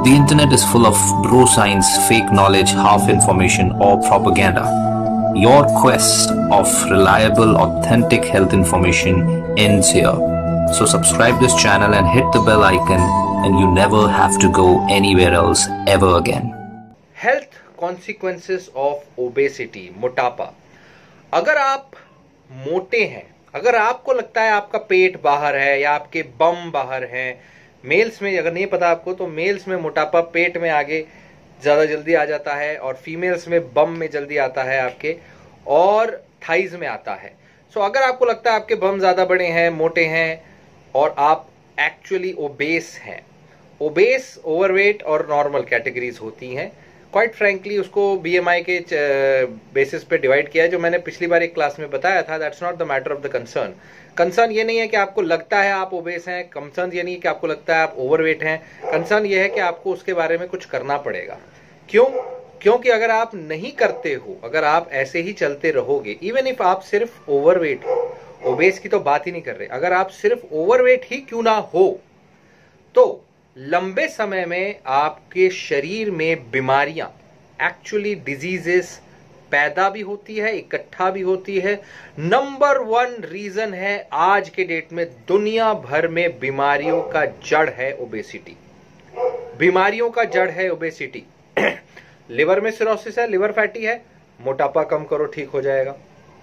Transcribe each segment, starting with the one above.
The internet is full of bro science, fake knowledge, half information, or propaganda. Your quest of reliable, authentic health information ends here. So subscribe this channel and hit the bell icon, and you never have to go anywhere else ever again. Health consequences of obesity, मोटापा। अगर आप मोटे हैं, अगर आपको लगता है आपका पेट बाहर है या आपके बम बाहर हैं, मेल्स में अगर नहीं पता आपको तो मेल्स में मोटापा पेट में आगे ज्यादा जल्दी आ जाता है और फीमेल्स में बम में जल्दी आता है आपके, और थाइज में आता है। सो अगर आपको लगता है आपके बम ज्यादा बड़े हैं, मोटे हैं और आप एक्चुअली ओबेस हैं, ओबेस, ओवरवेट और नॉर्मल कैटेगरीज होती हैं। क्वाइट फ्रैंकली उसको बीएमआई के बेसिस पे डिवाइड किया है, जो मैंने पिछली बार एक क्लास में बताया था। That's not the matter of the concern. Concern ये नहीं है कि आपको लगता है आप ओबेस हैं, कंसर्न ये नहीं है कि आपको लगता है आप ओवरवेट हैं, कंसर्न ये है कि आपको उसके बारे में कुछ करना पड़ेगा। क्यों? क्योंकि अगर आप नहीं करते हो, अगर आप ऐसे ही चलते रहोगे, इवन इफ आप सिर्फ ओवरवेट हो, ओबेस की तो बात ही नहीं कर रहे, अगर आप सिर्फ ओवरवेट ही क्यों ना हो, तो लंबे समय में आपके शरीर में बीमारियां, एक्चुअली डिजीजेस पैदा भी होती है, इकट्ठा भी होती है। नंबर 1 रीजन है आज के डेट में दुनिया भर में बीमारियों का जड़ है ओबेसिटी। बीमारियों का जड़ है ओबेसिटी। लिवर में सिरोसिस है, लिवर फैटी है, मोटापा कम करो ठीक हो जाएगा।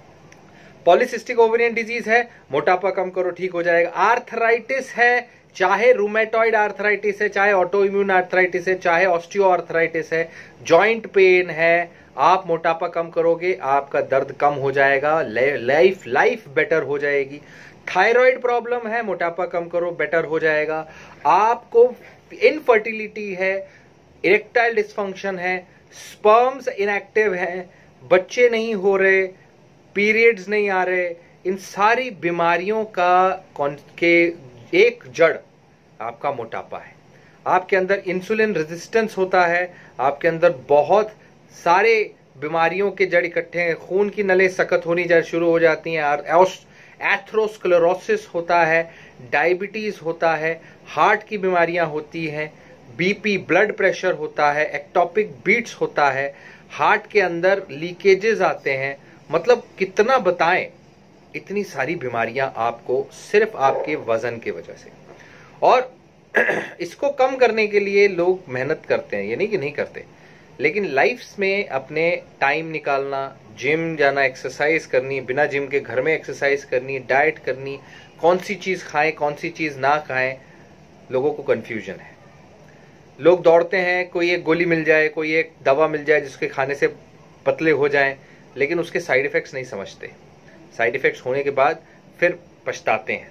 पॉलीसिस्टिक ओवेरियन डिजीज है, मोटापा कम करो ठीक हो जाएगा। आर्थराइटिस है, चाहे रूमेटॉइड आर्थराइटिस है, चाहे ऑटो इम्यून आर्थराइटिस है, चाहे ऑस्टियो आर्थराइटिस है, जॉइंट पेन है, आप मोटापा कम करोगे आपका दर्द कम हो जाएगा, लाइफ बेटर हो जाएगी। थायराइड प्रॉब्लम है, मोटापा कम करो बेटर हो जाएगा। आपको इनफर्टिलिटी है, इरेक्टाइल डिस्फंक्शन है, स्पर्म्स इनएक्टिव है, बच्चे नहीं हो रहे, पीरियड्स नहीं आ रहे, इन सारी बीमारियों के एक जड़ आपका मोटापा है। आपके अंदर इंसुलिन रेजिस्टेंस होता है, आपके अंदर बहुत सारे बीमारियों के जड़ इकट्ठे हैं, खून की नलें सख्त होनी शुरू हो जाती हैं, एथेरोस्क्लेरोसिस होता है, डायबिटीज होता है, हार्ट की बीमारियां होती हैं, बीपी ब्लड प्रेशर होता है, एक्टोपिक बीट्स होता है, हार्ट के अंदर लीकेजेस आते हैं। मतलब कितना बताएं, इतनी सारी बीमारियां आपको सिर्फ आपके वजन की वजह से। और इसको कम करने के लिए लोग मेहनत करते हैं, ये नहीं कि नहीं करते, लेकिन लाइफ में अपने टाइम निकालना, जिम जाना, एक्सरसाइज करनी, बिना जिम के घर में एक्सरसाइज करनी, डाइट करनी, कौन सी चीज खाएं कौन सी चीज ना खाएं, लोगों को कंफ्यूजन है। लोग दौड़ते हैं, कोई एक गोली मिल जाए, कोई एक दवा मिल जाए जिसके खाने से पतले हो जाएं, लेकिन उसके साइड इफेक्ट्स नहीं समझते। साइड इफेक्ट्स होने के बाद फिर पछताते हैं।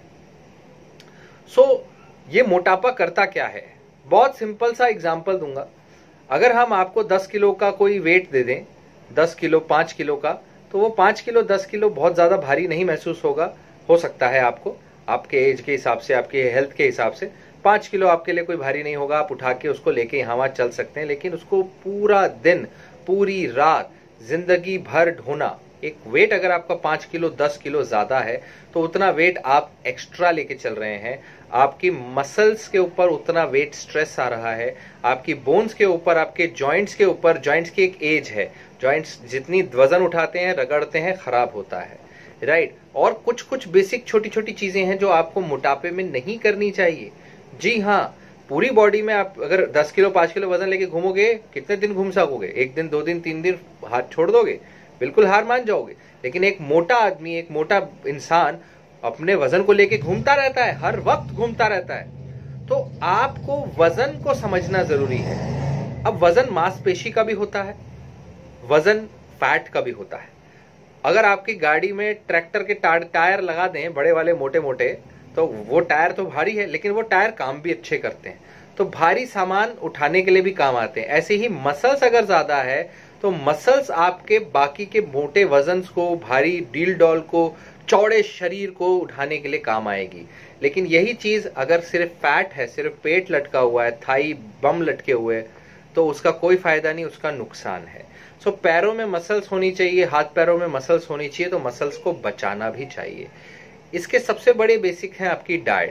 ये मोटापा करता क्या है? बहुत सिंपल सा एग्जांपल दूंगा। अगर हम आपको 10 किलो का कोई वेट दे दें, 10 किलो 5 किलो का, तो वो 5 किलो 10 किलो बहुत ज्यादा भारी नहीं महसूस होगा। हो सकता है आपको, आपके एज के हिसाब से, आपके हेल्थ के हिसाब से 5 किलो आपके लिए कोई भारी नहीं होगा, आप उठा के उसको लेके यहाँ वहां चल सकते हैं। लेकिन उसको पूरा दिन, पूरी रात, जिंदगी भर ढोना, एक वेट अगर आपका 5 किलो 10 किलो ज्यादा है तो उतना वेट आप एक्स्ट्रा लेके चल रहे हैं, आपकी मसल्स के ऊपर उतना वेट स्ट्रेस आ रहा है, आपकी बोन्स के ऊपर, आपके जॉइंट्स के ऊपर, जॉइंट्स की एक एज है, जॉइंट्स जितनी वजन उठाते हैं, रगड़ते हैं, खराब होता है, राइट। और कुछ कुछ बेसिक छोटी छोटी चीजें हैं जो आपको मोटापे में नहीं करनी चाहिए। जी हाँ, पूरी बॉडी में आप अगर 10 किलो 5 किलो वजन लेके घूमोगे, कितने दिन घूम सकोगे? 1 दिन 2 दिन 3 दिन हाथ छोड़ दोगे, बिल्कुल हार मान जाओगे। लेकिन एक मोटा आदमी, एक मोटा इंसान अपने वजन को लेके घूमता रहता है, हर वक्त घूमता रहता है। तो आपको वजन को समझना जरूरी है। अब वजन मांसपेशी का भी होता है, वजन फैट का भी होता है। अगर आपकी गाड़ी में ट्रैक्टर के टायर लगा दें बड़े वाले मोटे मोटे, तो वो टायर तो भारी है, लेकिन वो टायर काम भी अच्छे करते हैं, तो भारी सामान उठाने के लिए भी काम आते हैं। ऐसे ही मसल्स अगर ज्यादा है तो मसल्स आपके बाकी के मोटे वजन को, भारी डील डॉल को, चौड़े शरीर को उठाने के लिए काम आएगी। लेकिन यही चीज अगर सिर्फ फैट है, सिर्फ पेट लटका हुआ है, थाई बम लटके हुए, तो उसका कोई फायदा नहीं, उसका नुकसान है। पैरों में मसल्स होनी चाहिए, हाथ पैरों में मसल्स होनी चाहिए, तो मसल्स को बचाना भी चाहिए। इसके सबसे बड़े बेसिक है आपकी डाइट।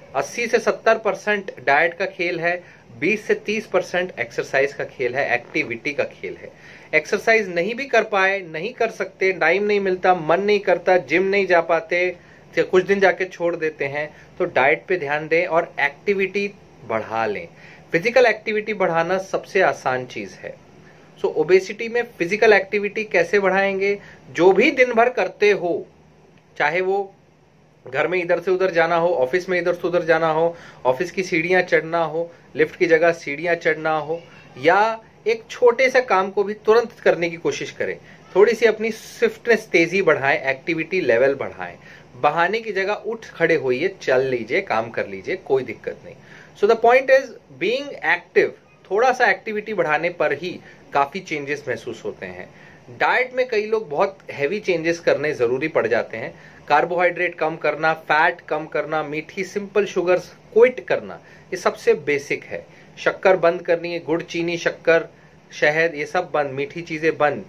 80 से 70% डाइट का खेल है, 20 से 30% एक्सरसाइज का खेल है, एक्टिविटी का खेल है। एक्सरसाइज नहीं भी कर पाए, नहीं कर सकते, टाइम नहीं मिलता, मन नहीं करता, जिम नहीं जा पाते, कुछ दिन जाके छोड़ देते हैं, तो डाइट पे ध्यान दें और एक्टिविटी बढ़ा लें। फिजिकल एक्टिविटी बढ़ाना सबसे आसान चीज है। सो ओबेसिटी में फिजिकल एक्टिविटी कैसे बढ़ाएंगे? जो भी दिन भर करते हो, चाहे वो घर में इधर से उधर जाना हो, ऑफिस में इधर से उधर जाना हो, ऑफिस की सीढ़ियां चढ़ना हो, लिफ्ट की जगह सीढ़ियां चढ़ना हो, या एक छोटे से काम को भी तुरंत करने की कोशिश करें। थोड़ी सी अपनी स्विफ्टनेस, तेजी बढ़ाएं, एक्टिविटी लेवल बढ़ाएं। बहाने की जगह उठ खड़े होइए, चल लीजिए, काम कर लीजिए, कोई दिक्कत नहीं। So the point is being active. थोड़ा सा एक्टिविटी बढ़ाने पर ही काफी चेंजेस महसूस होते हैं। डाइट में कई लोग बहुत हैवी चेंजेस करने जरूरी पड़ जाते हैं। कार्बोहाइड्रेट कम करना, फैट कम करना, मीठी सिंपल शुगर्स क्विट करना, ये सबसे बेसिक है। शक्कर बंद करनी है, गुड़, चीनी, शक्कर, शहद, ये सब बंद, मीठी चीजें बंद,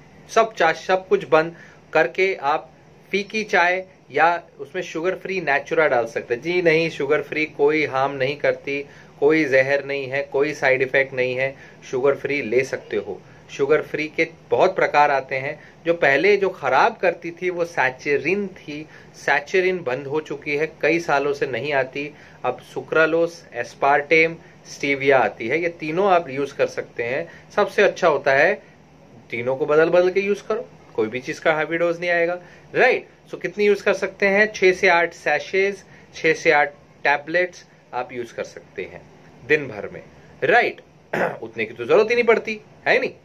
सब कुछ बंद करके आप फीकी चाय या उसमें शुगर फ्री नेचुरा डाल सकते हैं। जी नहीं, शुगर फ्री कोई हार्म नहीं करती, कोई जहर नहीं है, कोई साइड इफेक्ट नहीं है, शुगर फ्री ले सकते हो। शुगर फ्री के बहुत प्रकार आते हैं। जो पहले जो खराब करती थी वो सैचरिन थी, सैचरिन बंद हो चुकी है, कई सालों से नहीं आती। अब सुक्रालोस, एस्पार्टेम, स्टीविया आती है। ये तीनों आप यूज कर सकते हैं। सबसे अच्छा होता है तीनों को बदल बदल के यूज करो, कोई भी चीज का हैवी डोज नहीं आएगा, राइट। सो कितनी यूज कर सकते हैं? 6 से 8 सैशेज, 6 से 8 टैबलेट्स आप यूज कर सकते हैं दिन भर में, राइट। उतने की तो जरूरत ही नहीं पड़ती है, नहीं।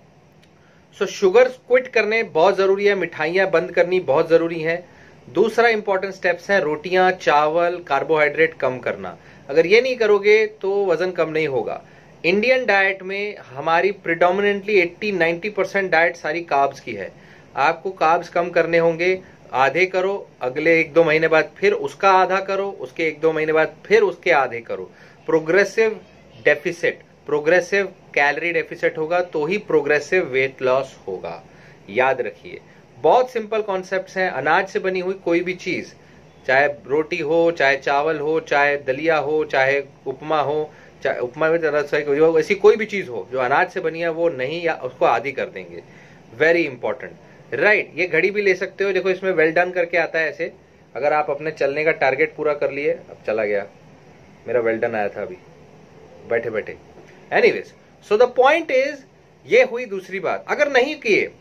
सो शुगर क्विट करने बहुत जरूरी है, मिठाइयां बंद करनी बहुत जरूरी है। दूसरा इंपॉर्टेंट स्टेप्स है रोटियां, चावल, कार्बोहाइड्रेट कम करना। अगर ये नहीं करोगे तो वजन कम नहीं होगा। इंडियन डाइट में हमारी प्रिडोमिनेंटली 80-90% डाइट सारी कार्ब्स की है। आपको कार्ब्स कम करने होंगे, आधे करो, अगले 1-2 महीने बाद फिर उसका आधा करो, उसके 1-2 महीने बाद फिर उसके आधे करो। Progressive deficit, progressive calorie deficit होगा तो ही प्रोग्रेसिव वेट लॉस होगा। याद रखिए, बहुत सिंपल कॉन्सेप्ट्स हैं। अनाज से बनी हुई कोई भी चीज, चाहे रोटी हो, चाहे चावल हो, चाहे दलिया हो, चाहे उपमा हो, चाहे उपमा में ऐसी कोई भी चीज हो जो अनाज से बनी है, वो नहीं, या उसको आधी कर देंगे। Very important, right. ये घड़ी भी ले सकते हो, देखो इसमें वेल डन करके आता है ऐसे। अगर आप अपने चलने का टारगेट पूरा कर लिए, अब चला गया, मेरा वेल डन आया था अभी बैठे बैठे। Anyways, so the point is, ये हुई दूसरी बात। अगर नहीं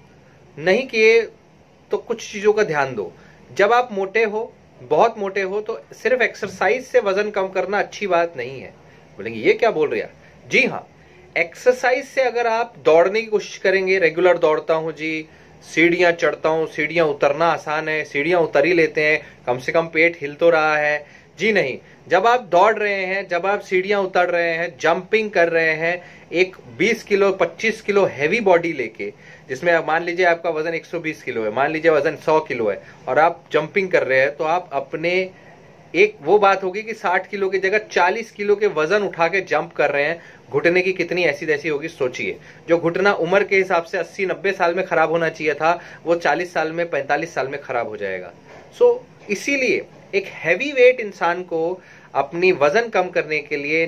किए तो कुछ चीजों का ध्यान दो। जब आप मोटे हो, बहुत मोटे हो, तो सिर्फ एक्सरसाइज से वजन कम करना अच्छी बात नहीं है। बोलेंगे ये क्या बोल रहे हैं? जी हाँ, एक्सरसाइज से अगर आप दौड़ने की कोशिश करेंगे, रेगुलर दौड़ता हूं जी, सीढ़ियां चढ़ता हूं, सीढ़ियां उतरना आसान है, सीढ़ियां उतर ही लेते हैं, कम से कम पेट हिल तो रहा है। जी नहीं, जब आप दौड़ रहे हैं, जब आप सीढ़ियां उतर रहे हैं, जंपिंग कर रहे हैं, एक 20 किलो 25 किलो हैवी बॉडी लेके, जिसमें मान लीजिए आपका वजन 120 किलो है, मान लीजिए वजन 100 किलो है, और आप जंपिंग कर रहे हैं, तो आप अपने एक वो बात होगी कि 60 किलो की जगह 40 किलो के वजन उठा के जंप कर रहे हैं। घुटने की कितनी ऐसी तैसी होगी सोचिए। जो घुटना उम्र के हिसाब से 80-90 साल में खराब होना चाहिए था, वो 40 साल में, 45 साल में खराब हो जाएगा। सो इसीलिए एक हैवी वेट इंसान को अपनी वजन कम करने के लिए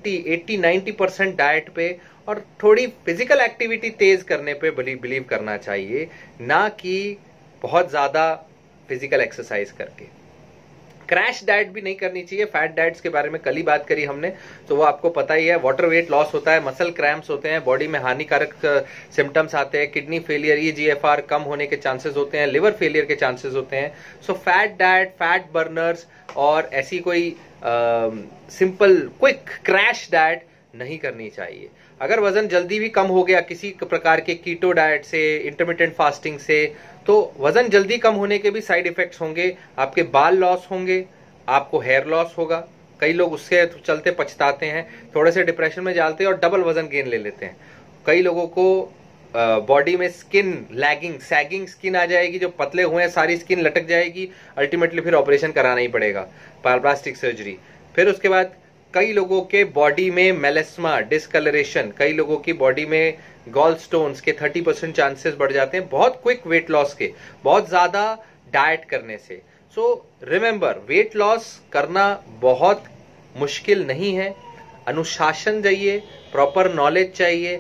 80-90% डाइट पे और थोड़ी फिजिकल एक्टिविटी तेज करने पे बिलीव करना चाहिए, ना कि बहुत ज्यादा फिजिकल एक्सरसाइज करके। क्रैश डाइट भी नहीं करनी चाहिए। फैट डाइट्स के बारे में कल ही बात करी हमने, तो वो आपको पता ही है। वाटर वेट लॉस होता है, मसल क्रैम्प्स होते हैं, बॉडी में हानिकारक सिम्टम्स आते हैं, किडनी फेलियर, EGFR कम होने के चांसेस होते हैं, लिवर फेलियर के चांसेस होते हैं। So fat diet, fat burners और ऐसी कोई सिंपल क्विक क्रैश डाइट नहीं करनी चाहिए। अगर वजन जल्दी भी कम हो गया किसी प्रकार के कीटो डाइट से, इंटरमिटेंट फास्टिंग से, तो वजन जल्दी कम होने के भी साइड इफेक्ट्स होंगे। आपके बाल लॉस होंगे, आपको हेयर लॉस होगा। कई लोग उससे चलते पछताते हैं, थोड़े से डिप्रेशन में जाते हैं और डबल वजन गेन ले लेते हैं। कई लोगों को बॉडी में स्किन लैगिंग, सैगिंग स्किन आ जाएगी, जो पतले हुए हैं सारी स्किन लटक जाएगी, अल्टीमेटली फिर ऑपरेशन कराना ही पड़ेगा, प्लास्टिक सर्जरी। फिर उसके बाद कई लोगों के बॉडी में मेलेस्मा, डिस्कलरेशन, कई लोगों की बॉडी में गॉल स्टोन्स के 30% चांसेस बढ़ जाते हैं बहुत क्विक वेट लॉस के, बहुत ज्यादा डाइट करने से। सो रिमेंबर, वेट लॉस करना बहुत मुश्किल नहीं है। अनुशासन चाहिए, प्रॉपर नॉलेज चाहिए,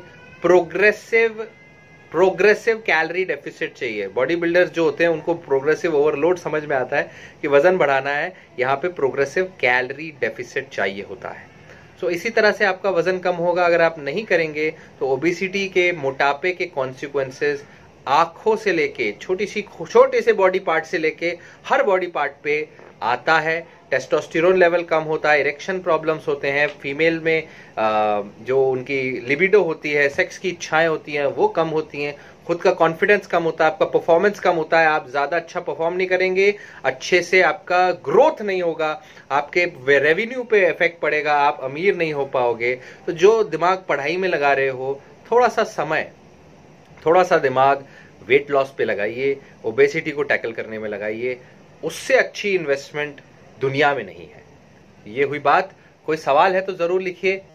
प्रोग्रेसिव कैलोरी डेफिसिट चाहिए। बॉडी बिल्डर्स जो होते हैं उनको प्रोग्रेसिव ओवरलोड समझ में आता है कि वजन बढ़ाना है, यहाँ पे प्रोग्रेसिव कैलोरी डेफिसिट चाहिए होता है। सो इसी तरह से आपका वजन कम होगा। अगर आप नहीं करेंगे तो ओबेसिटी के, मोटापे के कॉन्सिक्वेंसेस आंखों से लेके छोटे से बॉडी पार्ट से लेके हर बॉडी पार्ट पे आता है। टेस्टोस्टेरोन लेवल कम होता है, इरेक्शन प्रॉब्लम्स होते हैं, फीमेल में जो उनकी लिबिडो होती है, सेक्स की इच्छाएं होती हैं वो कम होती हैं, खुद का कॉन्फिडेंस कम होता है, आपका परफॉर्मेंस कम होता है, आप ज्यादा अच्छा परफॉर्म नहीं करेंगे, अच्छे से आपका ग्रोथ नहीं होगा, आपके रेवेन्यू पे इफेक्ट पड़ेगा, आप अमीर नहीं हो पाओगे। तो जो दिमाग पढ़ाई में लगा रहे हो, थोड़ा सा समय, थोड़ा सा दिमाग वेट लॉस पे लगाइए, ओबेसिटी को टैकल करने में लगाइए। उससे अच्छी इन्वेस्टमेंट दुनिया में नहीं है। ये हुई बात। कोई सवाल है तो जरूर लिखिए।